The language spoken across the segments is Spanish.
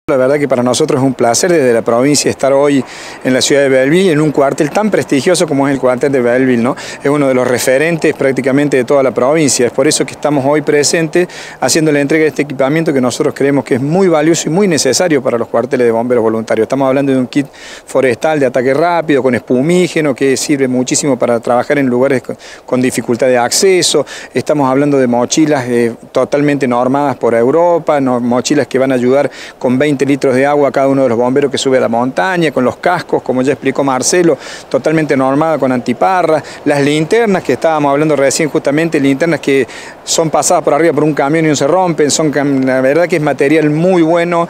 La verdad que para nosotros es un placer desde la provincia estar hoy en la ciudad de Belleville, en un cuartel tan prestigioso como es el cuartel de Belleville, ¿no? Es uno de los referentes prácticamente de toda la provincia. Es por eso que estamos hoy presentes haciendo la entrega de este equipamiento que nosotros creemos que es muy valioso y muy necesario para los cuarteles de bomberos voluntarios. Estamos hablando de un kit forestal de ataque rápido, con espumígeno, que sirve muchísimo para trabajar en lugares con dificultad de acceso. Estamos hablando de mochilas totalmente normadas por Europa, mochilas que van a ayudar con 20 litros de agua a cada uno de los bomberos que sube a la montaña, con los cascos, como ya explicó Marcelo, totalmente normada con antiparras, las linternas que estábamos hablando recién justamente, linternas que son pasadas por arriba por un camión y no se rompen, la verdad que es material muy bueno,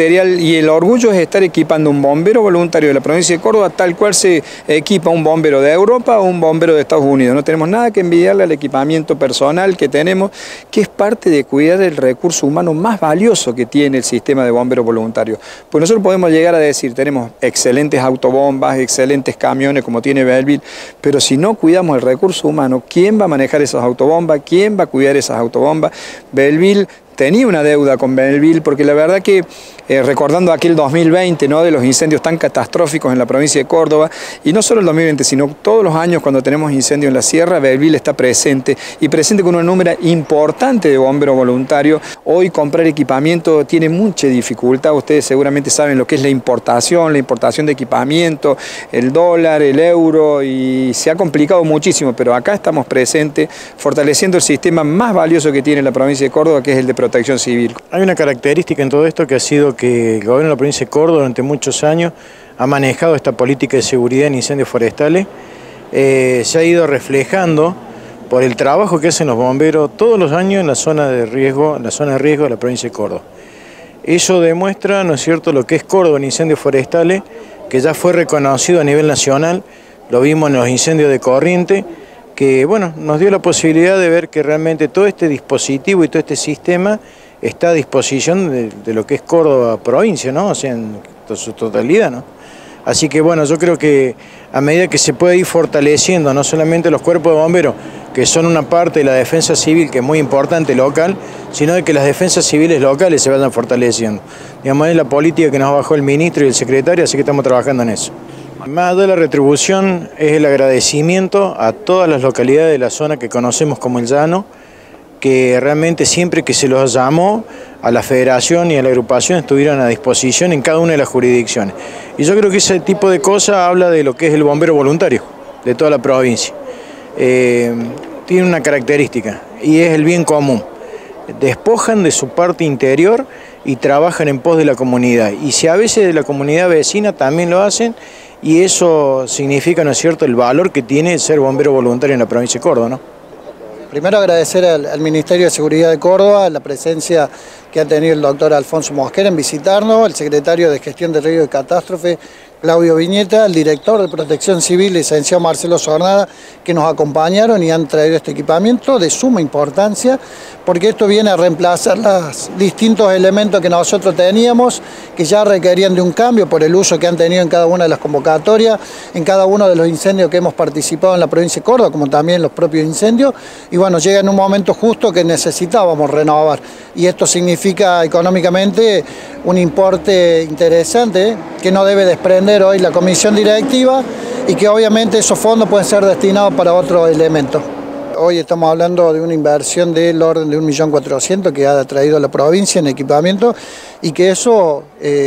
y el orgullo es estar equipando un bombero voluntario de la provincia de Córdoba tal cual se equipa un bombero de Europa o un bombero de Estados Unidos. No tenemos nada que envidiarle al equipamiento personal que tenemos, que es parte de cuidar el recurso humano más valioso que tiene el sistema de bomberos voluntarios. Pues nosotros podemos llegar a decir, tenemos excelentes autobombas, excelentes camiones como tiene Belleville, pero si no cuidamos el recurso humano, ¿quién va a manejar esas autobombas? ¿Quién va a cuidar esas autobombas? Belleville tenía una deuda con Belleville porque la verdad que recordando aquel 2020, ¿no?, de los incendios tan catastróficos en la provincia de Córdoba, y no solo el 2020, sino todos los años cuando tenemos incendios en la sierra, Belleville está presente, y presente con un número importante de bomberos voluntarios. Hoy comprar equipamiento tiene mucha dificultad, ustedes seguramente saben lo que es la importación de equipamiento, el dólar, el euro, y se ha complicado muchísimo, pero acá estamos presentes, fortaleciendo el sistema más valioso que tiene la provincia de Córdoba, que es el de protección civil. Hay una característica en todo esto que ha sido que el gobierno de la provincia de Córdoba durante muchos años ha manejado esta política de seguridad en incendios forestales. Se ha ido reflejando por el trabajo que hacen los bomberos todos los años en la zona de riesgo, de la provincia de Córdoba. Eso demuestra, ¿no es cierto?, lo que es Córdoba en incendios forestales, que ya fue reconocido a nivel nacional, lo vimos en los incendios de Corrientes, que bueno, nos dio la posibilidad de ver que realmente todo este dispositivo y todo este sistema está a disposición de lo que es Córdoba provincia, ¿no? O sea, en su totalidad, ¿no? Así que bueno, yo creo que a medida que se puede ir fortaleciendo no solamente los cuerpos de bomberos, que son una parte de la defensa civil que es muy importante local, sino de que las defensas civiles locales se vayan fortaleciendo. Digamos, es la política que nos bajó el ministro y el secretario, así que estamos trabajando en eso. Más allá de la retribución es el agradecimiento a todas las localidades de la zona que conocemos como el Llano, que realmente siempre que se los llamó a la federación y a la agrupación estuvieron a disposición en cada una de las jurisdicciones. Y yo creo que ese tipo de cosas habla de lo que es el bombero voluntario de toda la provincia. Tiene una característica y es el bien común. Despojan de su parte interior y trabajan en pos de la comunidad. Y si a veces de la comunidad vecina también lo hacen, y eso significa, ¿no es cierto?, el valor que tiene ser bombero voluntario en la provincia de Córdoba, ¿no? Primero agradecer al Ministerio de Seguridad de Córdoba la presencia que ha tenido el doctor Alfonso Mosquera en visitarnos, el secretario de Gestión de Riesgo y Catástrofe, Claudio Viñeta, el director de Protección Civil, licenciado Marcelo Sornada, que nos acompañaron y han traído este equipamiento de suma importancia, porque esto viene a reemplazar los distintos elementos que nosotros teníamos, que ya requerían de un cambio por el uso que han tenido en cada una de las convocatorias, en cada uno de los incendios que hemos participado en la provincia de Córdoba, como también los propios incendios, y bueno, llega en un momento justo que necesitábamos renovar, y esto significa económicamente un importe interesante que no debe desprender hoy la comisión directiva y que obviamente esos fondos pueden ser destinados para otros elementos. Hoy estamos hablando de una inversión del orden de 1.400.000 que ha traído la provincia en equipamiento y que eso,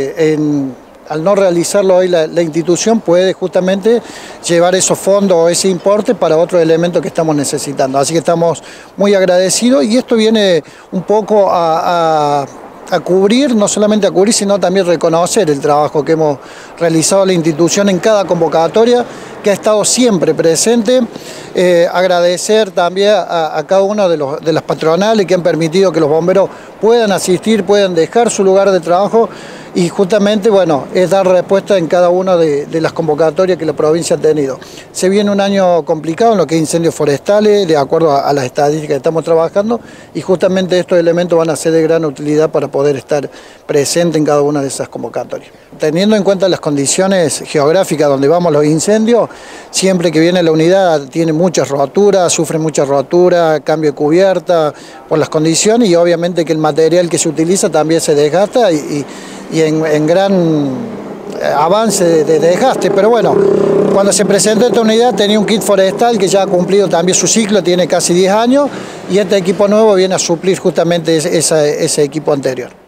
al no realizarlo hoy la institución, puede justamente llevar esos fondos o ese importe para otros elementos que estamos necesitando. Así que estamos muy agradecidos y esto viene un poco a cubrir, no solamente a cubrir, sino también reconocer el trabajo que hemos realizado la institución en cada convocatoria, que ha estado siempre presente. Agradecer también a cada uno de las patronales que han permitido que los bomberos puedan asistir, puedan dejar su lugar de trabajo y justamente, bueno, es dar respuesta en cada una de las convocatorias que la provincia ha tenido. Se viene un año complicado en lo que es incendios forestales, de acuerdo a las estadísticas que estamos trabajando, y justamente estos elementos van a ser de gran utilidad para poder estar presente en cada una de esas convocatorias. Teniendo en cuenta las condiciones geográficas donde vamos los incendios, siempre que viene la unidad tiene muchas roturas, sufre muchas roturas, cambio de cubierta por las condiciones y obviamente que el material que se utiliza también se desgasta y y en gran avance de desgaste, pero bueno, cuando se presentó esta unidad tenía un kit forestal que ya ha cumplido también su ciclo, tiene casi 10 años, y este equipo nuevo viene a suplir justamente ese equipo anterior.